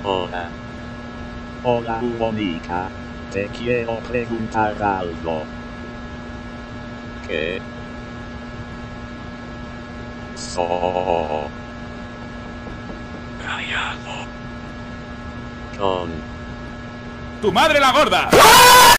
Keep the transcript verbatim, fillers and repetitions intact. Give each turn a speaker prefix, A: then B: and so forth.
A: Hola. Hola, Mónica. Te quiero preguntar algo. ¿Qué? So. Callado. Con.
B: ¡Tu madre la gorda!